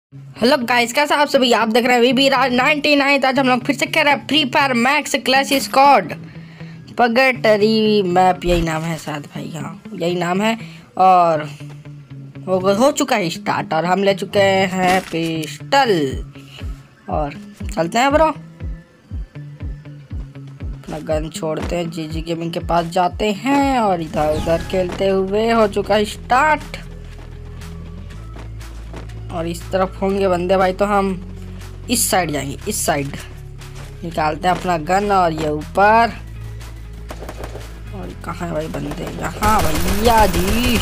Hello guys, कैसा आप सभी। आप देख रहे हैं वीबी राज 99। आज हम लोग फिर से कह रहे हैं Free Fire Max clash squad पगटरी मैप, यही नाम है शायद भाई। हाँ यही नाम है। और हो चुका है स्टार्ट और हम ले चुके हैं पिस्टल और चलते हैं ब्रो। अपना गन छोड़ते हैं, जीजी गेमिंग के पास जाते हैं और इधर उधर खेलते हुए हो चुका है स्टार्ट। और इस तरफ होंगे बंदे भाई, तो हम इस साइड जाएंगे। इस साइड निकालते हैं अपना गन और ये ऊपर। और कहाँ है भाई बंदे? यहाँ भैया जी,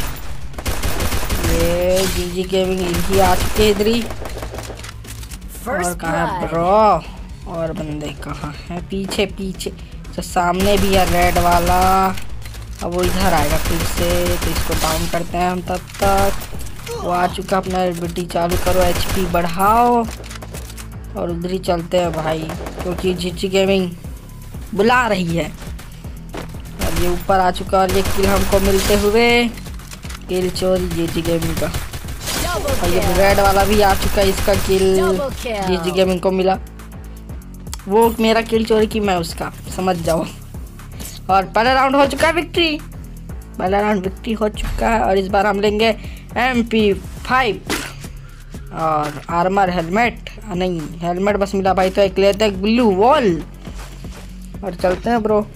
ये जीजी गेमिंग ही आ चुके हैं इधर ही। और कहाँ है ब्रो? और बंदे कहाँ हैं? पीछे पीछे तो सामने भी है रेड वाला। अब वो इधर आएगा फिर से, तो इसको डाउन करते हैं हम। तब तक वो आ चुका। अपना एबिलिटी चालू करो, एचपी बढ़ाओ और उधर ही चलते हैं भाई, क्योंकि जीजी गेमिंग बुला रही है। और ये ऊपर आ चुका और ये किल हमको मिलते हुए, किल चोरी जीजी गेमिंग का। और ये रेड वाला भी आ चुका है, इसका किल जीजी गेमिंग को मिला। वो मेरा किल चोरी की, मैं उसका, समझ जाओ। और पहला राउंड हो चुका है विक्ट्री। पहला राउंड विक्ट्री हो चुका है और इस बार हम लेंगे MP5 और आर्मर हेलमेट। नहीं, हेलमेट बस मिला भाई, तो एक लेते हैं ब्लू वॉल और चलते हैं ब्रो।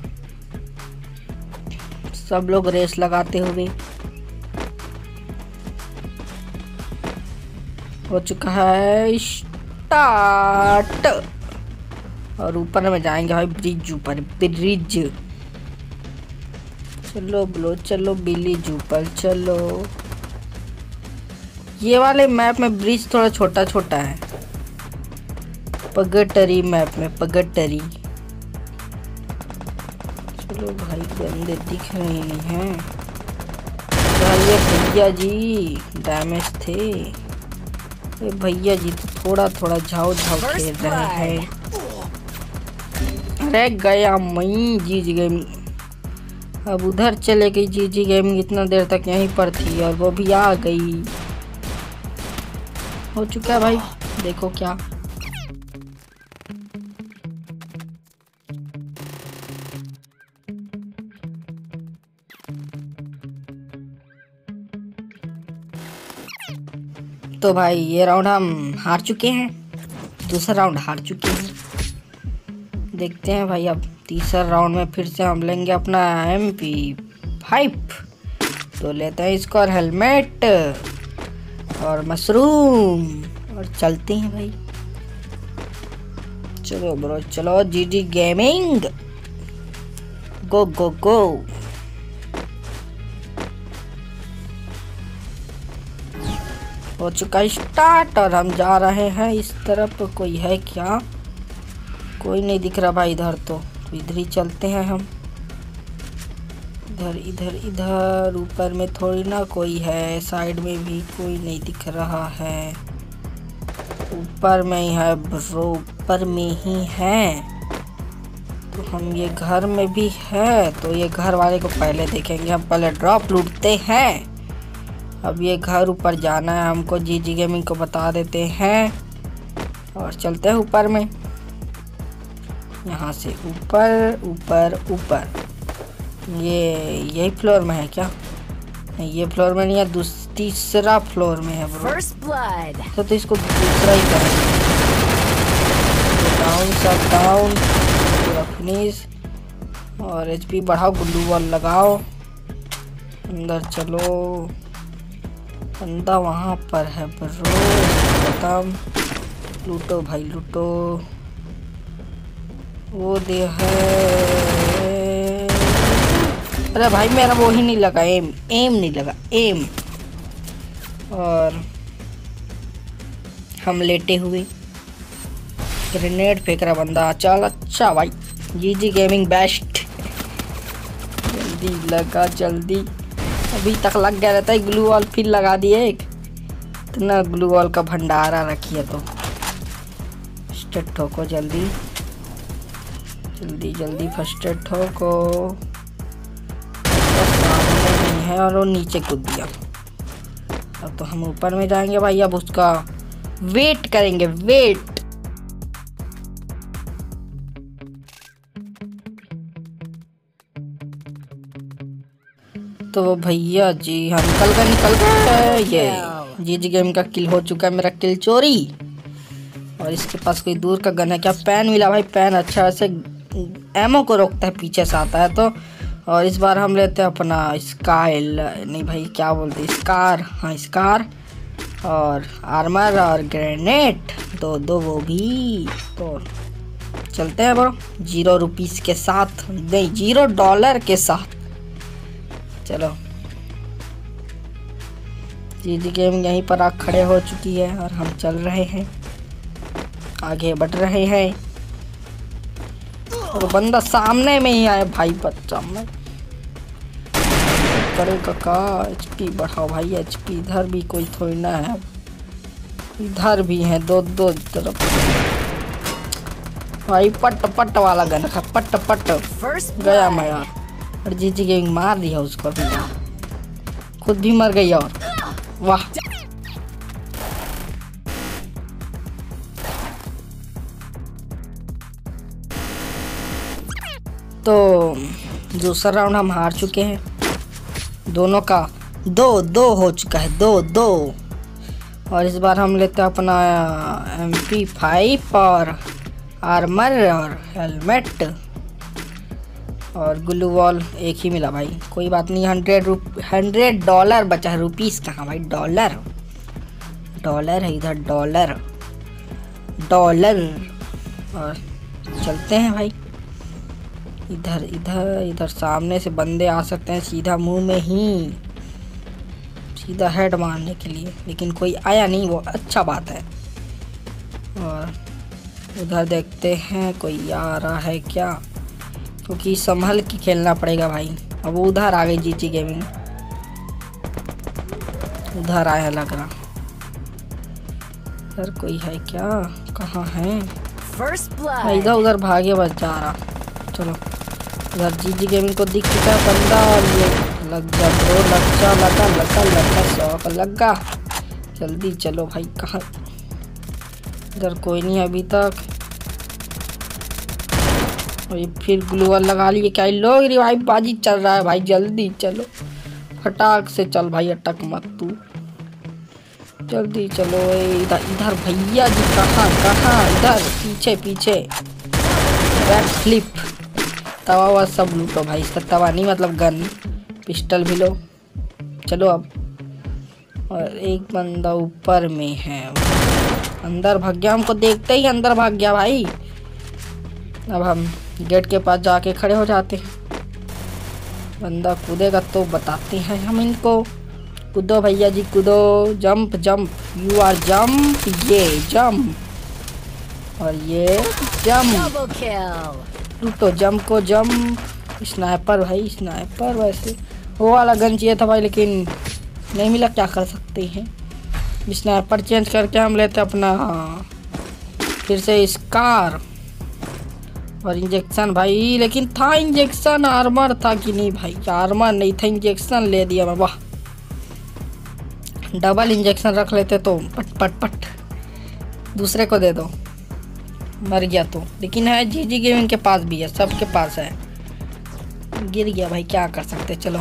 सब लोग रेस लगाते हुए हो चुका है स्टार्ट। और ऊपर में जाएंगे भाई, ब्रिज ऊपर, ब्रिज। चलो ब्रो चलो, ब्रिज ऊपर चलो। ये वाले मैप में ब्रिज थोड़ा छोटा छोटा है, पगटरी मैप में, पगटरी। चलो भाई, बंदे दिख रहे नहीं हैं। ये भैया जी डैमेज थे। ये भैया जी तो थोड़ा थोड़ा झाव झाव खेल रहे हैं। अरे गया मई जीजी गेमिंग। अब उधर चले गई जीजी गेमिंग, इतना देर तक यहीं पर थी और वो भी आ गई। हो चुका है भाई, देखो क्या। तो भाई ये राउंड हम हार चुके हैं, दूसरा राउंड हार चुके हैं। देखते हैं भाई, अब तीसरा राउंड में फिर से हम लेंगे अपना MP5। तो लेते हैं इसको और हेलमेट और मशरूम और चलते हैं भाई। चलो ब्रो चलो, जीजी गेमिंग गो गो गो। हो चुका है स्टार्ट और हम जा रहे हैं इस तरफ। कोई है क्या? कोई नहीं दिख रहा भाई इधर, तो इधर ही चलते हैं हम। इधर इधर इधर ऊपर में थोड़ी ना कोई है, साइड में भी कोई नहीं दिख रहा है। ऊपर में ही है ब्रो, ऊपर में ही है। तो हम ये घर में भी है, तो ये घर वाले को पहले देखेंगे। हम पहले ड्रॉप लूटते हैं। अब ये घर ऊपर जाना है हमको, जीजी गेमिंग को बता देते हैं और चलते हैं ऊपर में। यहाँ से ऊपर ऊपर ऊपर। ये यही फ्लोर में है क्या? नहीं, ये फ्लोर में नहीं है, तीसरा फ्लोर में है ब्रो। तो इसको दूसरा ही करेंगे। डाउन सब डाउन, पूरा फिनिश। और HP बढ़ाओ, ग्लू वॉल लगाओ, अंदर चलो। बंदा वहाँ पर है ब्रो, खत्म। लूटो भाई लूटो। वो दे है। अरे भाई मेरा वो ही नहीं लगा, एम नहीं लगा, एम। और हम लेटे हुए ग्रेनेड फेंक रहा बंदा। चल अच्छा भाई, जीजी गेमिंग बेस्ट। जल्दी लगा जल्दी, अभी तक लग गया रहता है। ग्लू वॉल फिर लगा दिए एक, इतना ग्लू वॉल का भंडारा रखिए। तो फर्स्ट ठोको जल्दी जल्दी जल्दी, फर्स्ट ठोको। सामने नहीं है और वो नीचे कूद दिया। अब तो हम ऊपर में जाएंगे भाई। अब उसका वेट करेंगे, वेट। तो भैया जी हम निकल गए। ये जीजी गेम का किल हो चुका है, मेरा किल चोरी। और इसके पास कोई दूर का गन है क्या? पैन मिला भाई, पैन अच्छा से एमो को रोकता है, पीछे से आता है तो। और इस बार हम लेते हैं अपना स्काइल, नहीं भाई क्या बोलते, स्कार। हाँ स्कार। और आर्मर और ग्रेनेड दो वो भी। तो चलते हैं ब्रो, 0 रुपीस के साथ, नहीं $0 के साथ। चलो जीजी गेम यहीं पर आ खड़े हो चुकी है और हम चल रहे हैं, आगे बढ़ रहे हैं। और बंदा सामने में ही आया भाई, बच्चा में करेगा का। एचपी बढ़ाओ भाई, एचपी। इधर भी कोई थोड़ी ना है, इधर भी है, दो तरफ भाई। पट वाला गन था, पट गया मैं यार। और जीजी गेम मार दिया उसको भी, खुद भी मर गई। और वाह, तो दूसरा राउंड हम हार चुके हैं। दोनों का 2-2 हो चुका है, 2-2। और इस बार हम लेते हैं अपना MP5 और आर्मर और हेलमेट और ग्लू वॉल। एक ही मिला भाई, कोई बात नहीं। $100 बचा है, रुपीस कहाँ भाई, डॉलर है इधर, डॉलर। और चलते हैं भाई, इधर सामने से बंदे आ सकते हैं सीधा मुंह में ही, सीधा हेड मारने के लिए, लेकिन कोई आया नहीं, वो अच्छा बात है। और उधर देखते हैं कोई आ रहा है क्या, क्योंकि संभल के खेलना पड़ेगा भाई। अब उधर आ गई जीजी गेमिंग, उधर आया लग रहा। इधर कोई है क्या, कहाँ है? इधर उधर भागे बच जा रहा। चलो इधर जीजी गेमिंग को दिख चुका है बंदा, और ये लग जा ब्रो, लगा शौक लगा। जल्दी चलो भाई, कहाँ? इधर कोई नहीं है अभी तक। और ये फिर ग्लू वॉल लगा लिए क्या लोग? रिवाइव बाजी चल रहा है भाई, जल्दी चलो, फटाक से चल भाई, अटक मत तू, जल्दी चलो। इधर भैया जी, कहाँ? इधर पीछे बैक फ्लिप, तवा सब लूटो भाई। इसका तवा नहीं मतलब गन, पिस्टल भी लो। चलो अब। और एक बंदा ऊपर में है, अंदर भाग गया, हमको देखते ही अंदर भाग गया भाई। अब हम गेट के पास जाके खड़े हो जाते हैं। बंदा कूदेगा तो बताते हैं हम इनको। कूदो भैया जी कूदो, जंप, यू आर जंप, ये जंप और ये जंप, लूटो जंप को जंप। स्नाइपर भाई, स्नाइपर वैसे वो वाला गन चाहिए था भाई, लेकिन नहीं मिला, क्या कर सकते हैं। स्नाइपर चेंज करके हम लेते अपना फिर से स्कार और इंजेक्शन भाई। लेकिन था इंजेक्शन, आर्मर था कि नहीं भाई? आर्मर नहीं था, इंजेक्शन ले दिया मैं। वाह, डबल इंजेक्शन रख लेते तो पट दूसरे को दे दो, मर गया तो। लेकिन है जीजी गेमिंग के पास भी है, सबके पास है। गिर गया भाई, क्या कर सकते। चलो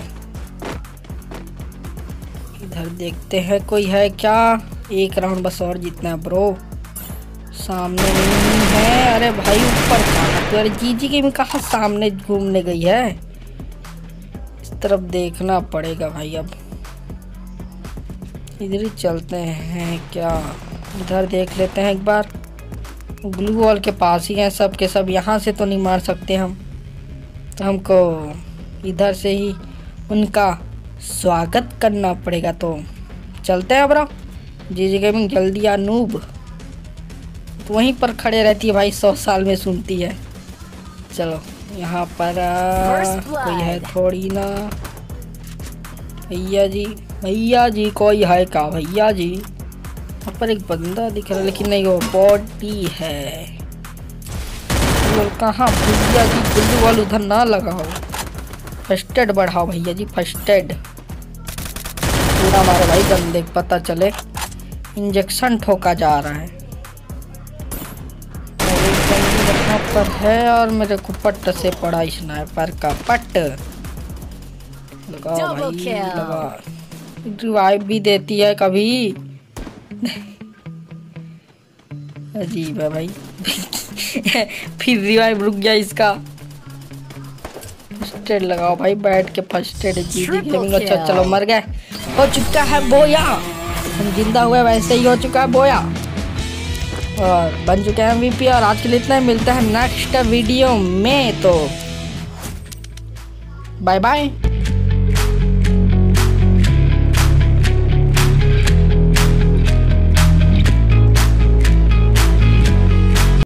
इधर देखते हैं कोई है क्या। एक राउंड बस और जीतना है ब्रो। सामने नहीं है, अरे भाई ऊपर था तो। अरे जीजी गेमिंग कहाँ सामने घूमने गई है? इस तरफ देखना पड़ेगा भाई। अब इधर ही चलते हैं क्या? इधर देख लेते हैं एक बार। ग्लू वॉल के पास ही हैं सब के सब, यहाँ से तो नहीं मार सकते हम, तो हमको इधर से ही उनका स्वागत करना पड़ेगा। तो चलते हैं ब्रो। जीजी गेमिंग जल्दी आ नूब, तो वहीं पर खड़े रहती है भाई, 100 साल में सुनती है। चलो यहाँ पर कोई है थोड़ी ना। भैया जी कोई है क्या? भैया जी यहाँ पर एक बंदा दिख रहा है, लेकिन नहीं, वो बॉडी है। कहाँ भैया जी? गुल्लू वाल उधर ना लगाओ, फर्स्ट एड बढ़ाओ भैया जी, फर्स्ट एड पूरा मारो भाई, गन देख पता चले। इंजेक्शन ठोका जा रहा है। मेरे बंदी यहाँ पर है और मेरे को पट्ट से पड़ा स्नाइपर का पट्ट। लगाओ भाई लगा। रिवाइव भी देती है कभी। अजीब है भाई। फिर रिवाइव रुक गया इसका। फर्स्ट एड लगाओ भाई, बैठ के फर्स्ट एड गेमिंग। अच्छा चलो मर गए। हो चुका है बोया, हम जिंदा हुए वैसे ही हो चुका है बोया और बन चुके हैं MVP। और आज के लिए इतना ही, मिलता है नेक्स्ट वीडियो में, तो बाय बाय।